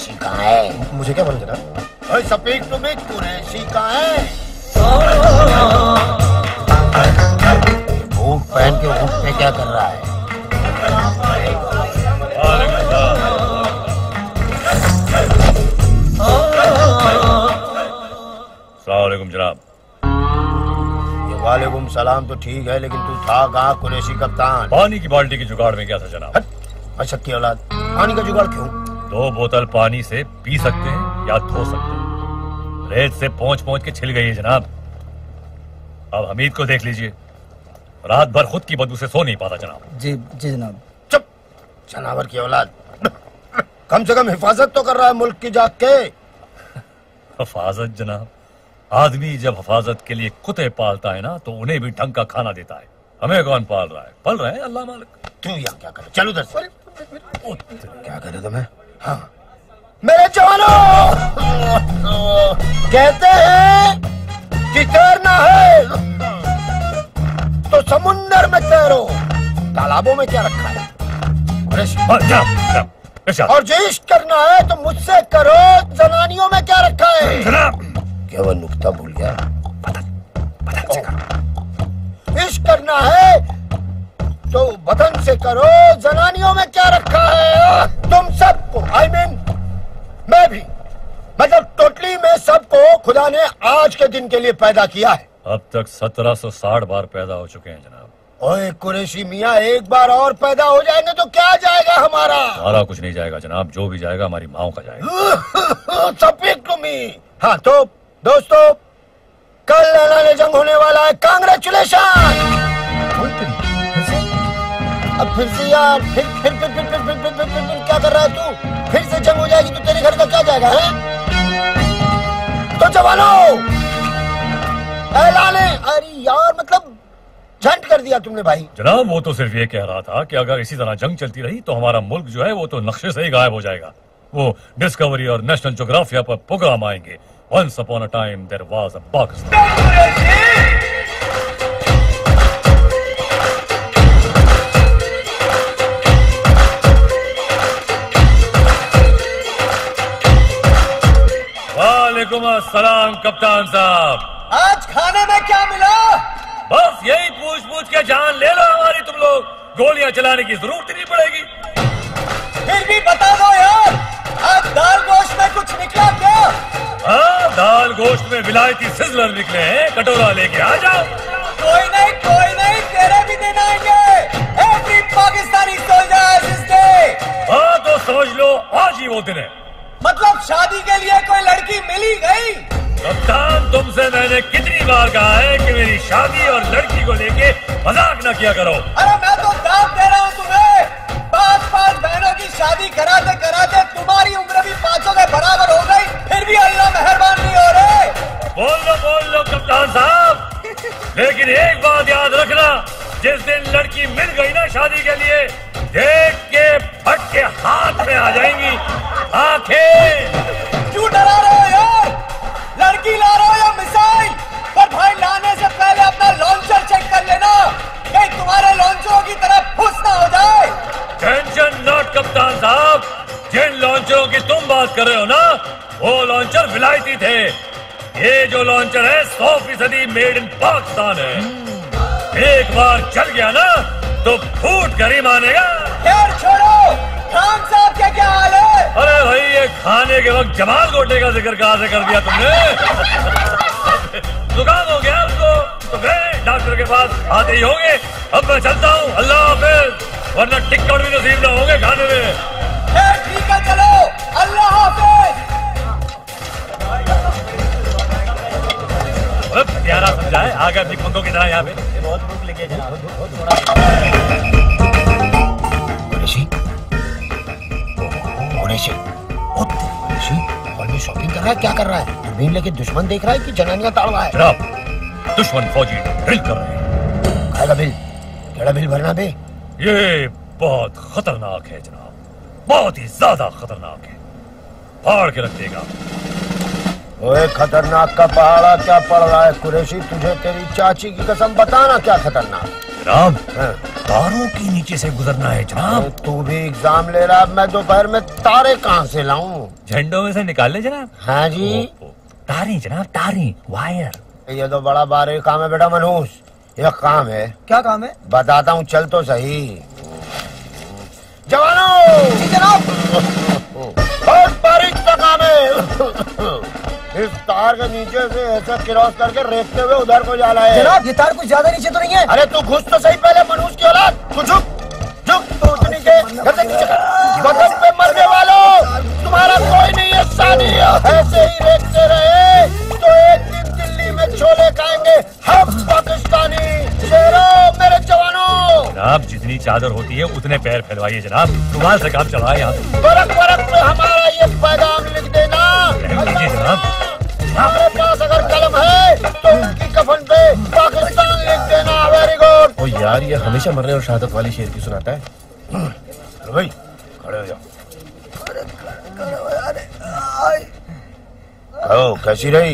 कुरैशी कहाँ है? मुझे क्या मालूम जनाब? स्पीक टू मी, कुरैशी कहाँ है? बूट पहन के ऊँट पे क्या कर रहा है? अस्सलामुअलैकुम जनाब। वालेकुम सलाम तो ठीक है, लेकिन तू था कहाँ कुरैशी कप्तान? पानी की बाल्टी के जुगाड़ में क्या था जनाब? अशक की औलाद, पानी का जुगाड़ क्यों? 2 बोतल पानी से पी सकते हैं या धो सकते हैं। रेत से पहुंच के छिल गई है जनाब। अब हमीद को देख लीजिए, रात भर खुद की बदबू से सो नहीं पाता जनाब। जी जी जनाब। चुप, जनावर की औलाद। कम से कम हिफाजत तो कर रहा है मुल्क की जाग के। हिफाजत जनाब? आदमी जब हिफाजत के लिए कुत्ते पालता है ना, तो उन्हें भी ढंग का खाना देता है। हमें कौन पाल रहा है? पल रहे हैं अल्लाह मालिक। तू यहाँ क्या करे? चल उधर से। क्या करे तुम्हें? हाँ मेरे जवानों, कहते हैं कि तैरना है तो समुंदर में तैरो, तालाबों में क्या रखा है? और जो इश्क करना है तो मुझसे करो, जनानियों में क्या रखा है? क्या वो नुक्ता भूल गया? बदन से करो। इश्क करना है तो बदन से करो, जनानियों में क्या रखा है? तुम सबको, I mean, मैं भी, मतलब टोटली में सबको खुदा ने आज के दिन के लिए पैदा किया है। अब तक 1760 बार पैदा हो चुके हैं जनाब। ओए कुरैशी मियाँ, एक बार और पैदा हो जाएंगे तो क्या जाएगा हमारा? हमारा कुछ नहीं जाएगा जनाब, जो भी जाएगा हमारी माओ का जाएगा। Speak to me. हाँ तो दोस्तों, कल ऐलान जंग होने वाला है। कांग्रेचुलेशन। अब फिर से यार, फिर क्या कर रहा है तू? फिर से जंग हो जाएगी तो तेरे घर का क्या जाएगा है? तो जवानों, ऐलान, अरे यार मतलब झंड कर दिया तुमने भाई। जनाब वो तो सिर्फ ये कह रहा था कि अगर इसी तरह जंग चलती रही तो हमारा मुल्क जो है वो तो नक्शे से ही गायब हो जाएगा। वो डिस्कवरी और नेशनल ज्योग्राफिया पर प्रोग्राम आएंगे। Once upon a time there was a Pakistan. वालेकुम अस्सलाम कप्तान साहब। आज खाने में क्या मिला? बस यही पूछ के जान ले लो हमारी। तुम लोग गोलियां चलाने की जरूरत ही नहीं पड़ेगी। फिर भी बता दो यार, आज दाल गोश्त में कुछ निकला क्या? हाँ, दाल गोश्त में विलायती सिजलर निकले हैं। कटोरा लेके आ जाओ। कोई नहीं, तेरे भी दिन आएंगे। Every Pakistani soldiers is day. हाँ तो समझ लो आज ही वो दिन है। मतलब शादी के लिए कोई लड़की मिली गई? कप्तान, तुमसे मैंने कितनी बार कहा है कि मेरी शादी और लड़की को लेके मजाक न किया करो। अरे मैं तो दाव दे रहा हूँ तुम्हें। 5 बहनों की शादी कराते कराते तुम्हारी उम्र भी 5 के बराबर हो गई, फिर भी अल्लाह मेहरबान नहीं हो रहे। बोल लो कप्तान साहब। लेकिन एक बात याद रखना, जिस दिन लड़की मिल गई ना शादी के लिए, देख के फट के हाथ में आ जाएंगी आंखें। क्यों डरा रहे हो यार? लड़की ला रहे हो या मिसाइल? पर भाई लाने से पहले अपना लॉन्चर चेक कर लेना, कहीं तुम्हारे लॉन्चरों की तरफ फुस ना हो जाए। टेंशन नॉट कप्तान साहब, जिन लॉन्चरों की तुम बात कर रहे हो ना, वो लॉन्चर विलायती थे। ये जो लॉन्चर है 100% मेड इन पाकिस्तान है। एक बार चल गया ना तो फूट कर ही मानेगा। यार छोड़ो, खान साहब क्या क्या हाल है? अरे भाई, ये खाने के वक्त जमाल गोटे का जिक्र कहाँ से कर दिया तुमने? जुकाम हो गया उसको तो गए डॉक्टर के पास, आते ही होंगे। अब मैं चलता हूँ, अल्लाह हाफिज, वरना टिकट भी नसीब ना होंगे खाने में। ठीक है चलो, अल्लाह हाफिज। प्यारा समझाए, आगे भिख मंगों की तरह यहाँ पे। बहुत भूख लगी है हॉल में शॉपिंग कर रहा है, क्या कर रहा है? दूरबीन लेके दुश्मन देख रहा है कि जनानियां ताड़ रहा है? जनाब, दुश्मन फौजी ड्रिल कर रहे हैं। खाएगा बिल? केड़ा बिल भरना बे? ये बहुत खतरनाक है जनाब, बहुत ही ज्यादा खतरनाक है, फाड़ के रख देगा। ओए खतरनाक का पहाड़ा क्या पड़ रहा है कुरैशी? तुझे तेरी चाची की कसम बताना क्या खतरनाक? जनाब तारों के नीचे से गुजरना है जनाब। तू भी एग्जाम ले रहा, मैं दोपहर में तारे कहाँ से लाऊं? झंडों में से निकाल ले जनाब। हाँ जी, तारी जनाब, तारी, वायर। ये तो बड़ा बारीक काम है बेटा मनोज। यह काम है। क्या काम है? बताता हूँ, चल तो सही। जवानों! जी जनाब। बहुत बारीक सा काम है। इस तार के नीचे से ऐसा क्रॉस करके रेखते हुए उधर को जाना है। जनाब ये तार कुछ ज्यादा नीचे तो नहीं है? अरे तू घुस तो सही पहले मनोज की औलाद। तू झुक झुक, तू उस नीचे गर्दन नीचे कर। बदन पे मरने वालों, तुम्हारा कोई नहीं है सानी। ऐसे ही रेखते रहे तो एक दिन दिल्ली में छोले खाएंगे हम पाकिस्तानी। शेरों मेरे जवानों! जनाब जितनी चादर होती है उतने पैर फैलवाइए जनाब, रुमाल से काम चलाए यहाँ। बरक बरक में हमारा ये पैगाम लिख देना। जनाब हमारे पास अगर कलम है तो उनकी कफन पे पाकिस्तान लिख देना। Very good. ओ यार, ये हमेशा मरने और शहादत वाली शेर की सुनाता है। भाई खड़े हो जाओ। कैसी रही?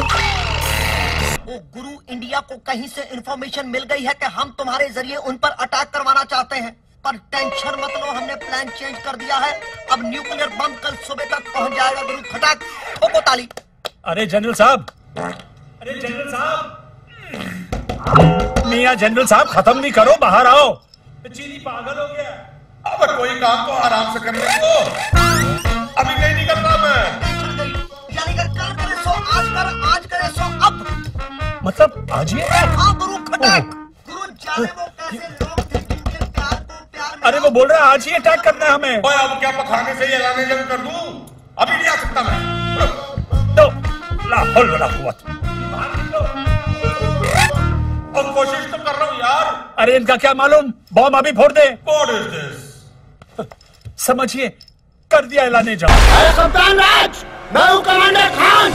गुरु, इंडिया को कहीं से इंफॉर्मेशन मिल गई है कि हम तुम्हारे जरिए उन पर अटैक करवाना चाहते हैं, पर टेंशन मत लो, हमने प्लान चेंज कर दिया है। अब न्यूक्लियर बम कल सुबह तक पहुंच जाएगा। गुरु खटाक ठोको ताली। अरे जनरल साहब, अरे जनरल साहब, मियां जनरल साहब खत्म नहीं करो, बाहर आओ। चीनी पागल हो गया। अब कोई काम तो आराम से करने को। अभी नहीं निकलना मैं। यानी कि कल करे सो आज करे सो अब। मतलब आज ही? हाँ गुरु खटाक। गुरु जाने वो कैसे लोग थे जिनके प्यार को प्यार में। अरे वो बोल रहा है आज ही अटैक करना है हमें। ओए अब क्या पखाने से ही ऐलान जंग कर दूं? अभी नहीं आ सकता मैं। तो ला हौल वला कुव्वत। अब कोशिश तो कर रहा हूँ यार। अरे इनका क्या मालूम, बॉम्ब अभी फोड़ दे। What is this? समझिए, कर दिया ऐलान जंग। अरे कप्तान राज, मैं हूँ कमांडर खान।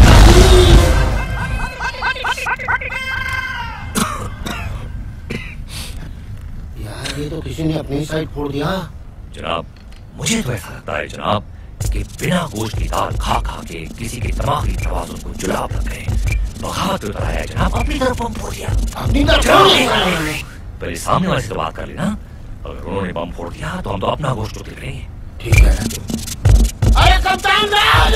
यार ये तो किसी ने अपनी साइड फोड़ दिया। जनाब मुझे तो ऐसा लगता है जनाब कि बिना गोश्त की दाल खा खा के किसी के दिमागी तवाज़ुन को जुलाब लग गए। बगावत होता है जनाब, अपनी तरफ बम फोड़ दिया। अपनी तरफ पहले सामने वाले से तो बात कर लेना। अगर उन्होंने बम फोड़ दिया तो हम तो अपना गोश्त चुक लेंगे। ठीक है। अरे कप्तान राज!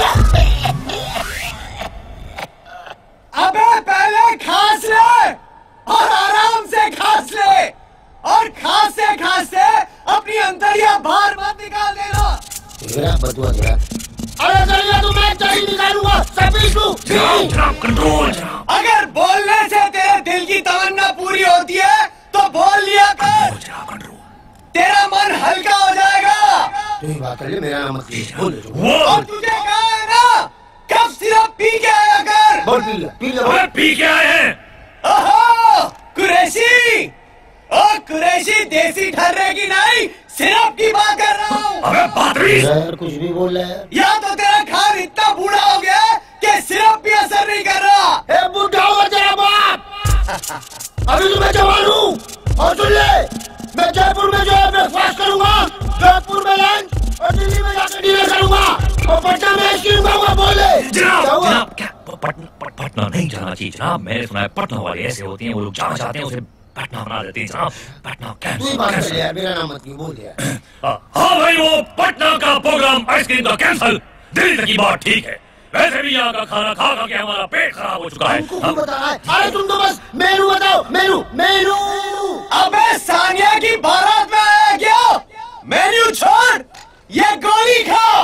अबे पहले खांस ले और आराम से खांस ले, और खांसते खांसते अपनी अंतरिया बाहर मत निकाल देना। तेरा बदुआ तेरा। अरे जरिया तो मैं जरी निकालूंगा सभी को। जनाब कंट्रोल। अगर बोलने से तेरे दिल की तमन्ना पूरी होती है तो बोल लिया कर। तेरा मन हल्का हो जाएगा। तू ही बात कर ले, मेरा नाम मत लीजिए। बोल और तुझे कहा है ना, कब सिर्फ पी के आया कर। बोल पी ले, पी ले। पी के आए हैं। ओहो कुरैशी, ओ कुरैशी देसी ठर्रे की नहीं, सिरप की बात कर रहा हूँ। अबे बदतमीज, यार कुछ भी बोल रहा है। या तो तेरा खान इतना बूढ़ा हो गया कि सिरप भी असर नहीं कर रहा। ए बूढ़ा हुआ तेरा बाप। अभी तो मैं जवान हूँ। और सुन ले, मैं जयपुर में जो है ब्रेकफास्ट करूंगा, जोधपुर में लंच और दिल्ली में जाकर डिनर करूंगा और पटना में आइसक्रीम खाऊंगा। बोले जनाब क्या पटना नहीं जाना चाहिए जनाब? मैंने सुना है पटना वाले ऐसे होते हैं, वो लोग जहाँ जाते हैं उसे पटना बना देते हैं जनाब। पटना कैंसिल यार, मेरा नाम मत क्यों बोल दिया। हाँ भाई, वो पटना का प्रोग्राम आइसक्रीम का कैंसिल। दिल्ली तक की बात ठीक है, वैसे भी यहाँ का खाना खा खा के हमारा पेट खराब हो चुका है। अरे तुम तो बस मेनू बताओ, मेनू मेनू। अबे सानिया की बारात में आया क्या? मेन्यू छोड़, ये गोली खा।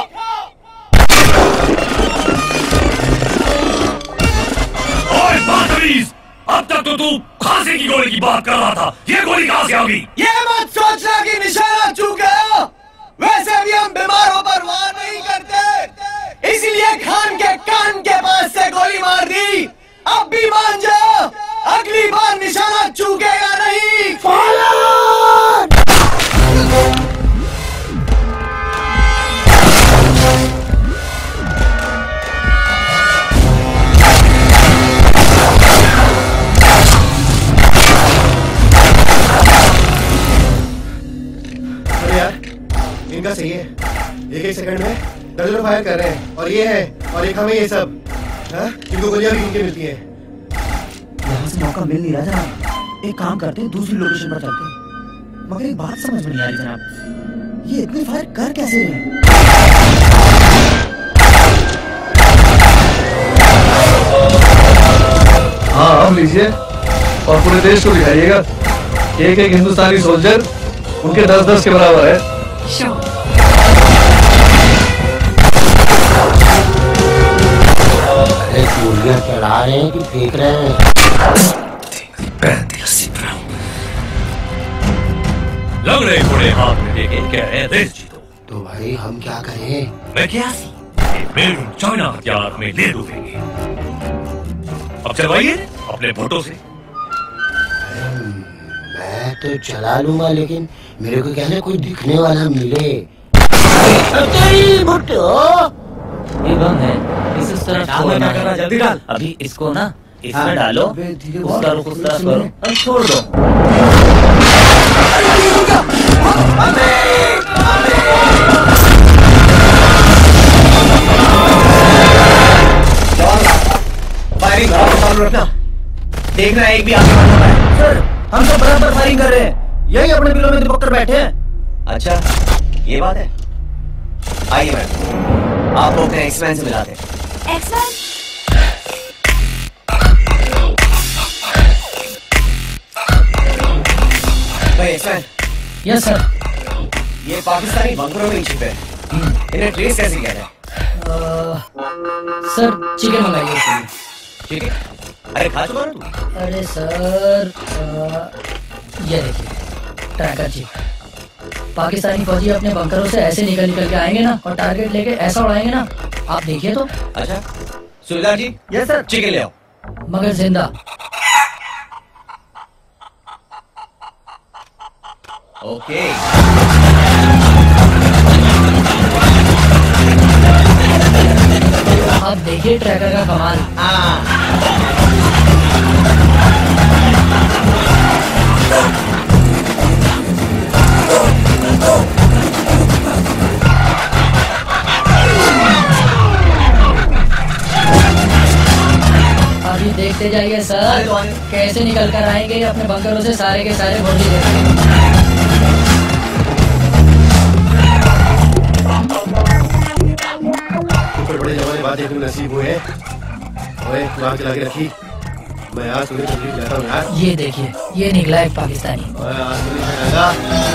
ओए बदतमीज, अब तक तो तू खांसी की गोली की बात कर रहा था, ये गोली कहाँ से आ गई? ये मत सोचना कि निशाना चूक गया। वैसे भी हम बीमारों पर वार नहीं करते, इसलिए खान के कान के पास से गोली मार दी। अब भी मान जा, अगली बार निशाना चूकेगा नहीं। अरे यार इनका सही है, एक सेकंड में दर्जनों फायर कर रहे हैं, और ये है और एक हमें ये सब। इनको गोलियां भी इनके मिलती है। यहाँ से मौका मिल नहीं रहा जनाब। एक काम करते हैं, दूसरी लोकेशन पर चलते हैं। मगर एक बात समझ में नहीं आ रही जनाब, ये इतने फायर कर कैसे रहे हैं? हाँ अब लीजिए और पूरे देश को दिखाइएगा। एक एक हिंदुस्तानी सोल्जर उनके 10-10 के बराबर है। अरे गोलियां चढ़ा रहे हैं कि फेंक रहे हैं? लग रहे घोड़े हाथ में लेके कह रहे हैं देश जीतो। तो भाई हम क्या करें? मैं क्या मेड इन चाइना हथियार में ले डूबेंगे। अब चलवाइए अपने भोटों से। मैं तो चला लूंगा, लेकिन मेरे को कहना कोई दिखने वाला मिले। भुट्टो ये बम है, इस तरफ छोड़ना है। जल्दी डाल। अभी इसको ना इसमें डालो, उसका रुख उस तरफ करो और छोड़ दो। फायरिंग चालू रखना। देखना एक भी आगे बढ़ रहा है। सर हम सब बराबर फायरिंग कर रहे हैं, यही अपने बिलों में दिपक कर बैठे हैं। अच्छा ये बात है, आइए मैडम आप लोग एक्समैन से मिलाते हैं। एक्समैन? भाई एक्समैन। Yes sir. ये पाकिस्तानी बंकरों में छिपे हैं, इन्हें ट्रेस कैसे किया जाए? सर चिकन मंगाइए। ठीक है। अरे खा चुका ना तू? अरे सर ये देखिए ट्रैकर जी, पाकिस्तानी फौजी अपने बंकरों से ऐसे निकल के आएंगे ना और टारगेट लेके ऐसा उड़ाएंगे ना, आप देखिए तो। अच्छा Sultan ji. Yes sir. Chicken ले आओ, मगर जिंदा। ओके। आप देखिए ट्रैकर का कमाल। अभी देखते जाइए सर कैसे निकल कर आएंगे अपने बंकरों से सारे के सारे फौजी। बड़े जमाने बाद एक नसीब हुए। ओए तू आग जला के रखी, मैं आज तुझे तकलीफ देता हूँ यार। ये देखिए ये निकला एक पाकिस्तानी। आज मुझे खाएगा।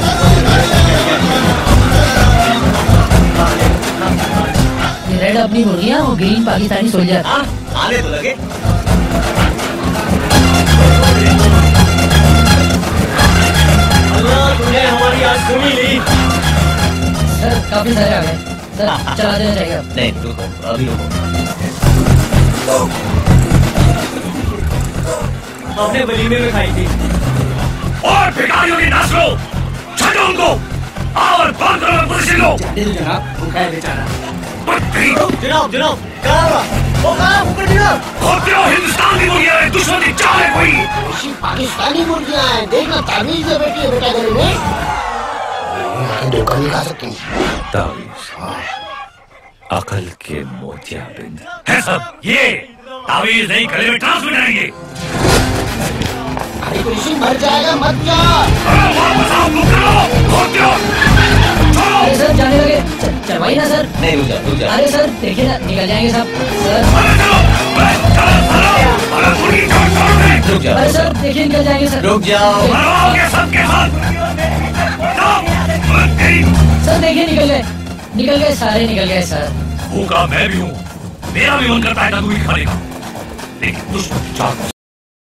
ये रेड अपनी मुर्गियाँ और ग्रीन पाकिस्तानी सोल्जर। आने तो लगे। अल्लाह तुमने हमारी आज सुनी ली। सर काफी सारे आ गए सर, चला देना चाहिए। नहीं रुको, अभी रुको। आपने वलीमे में खाई थी। और भिखारियों की नस्लों छठो उनको और बंकरों में पुलिस लो। जनाब भूखा है बेचारा। जनाब जनाब क्या हुआ? वो कहाँ ऊपर जनाब? खोतियों हिंदुस्तान की मुर्गियां हैं, दुश्मन की चाल है कोई। पाकिस्तानी मुर्गियां हैं, देखना तावीज से बैठी है बेटा घर में। धोखा नहीं खा सकती। तावीज अकल के मोतियाबिंद है सब। ये तावीज नहीं गले में ट्रांसमिट आएंगे। अरे कृषि मर जाएगा, मत जा। अरे सर जाने लगे, चलवाई ना सर। नहीं रुक जा। अरे सर देखिए ना निकल जाएंगे सब सर। रुक जा। अरे सर देखिए निकल जाएंगे सर। रुक जाओ। सबके साथ सर देखिए निकल गए सारे निकल गए सर। भूखा मैं भी हूँ, मेरा भी मन करता है तंदूरी खाने का, लेकिन दुश्मन की चाल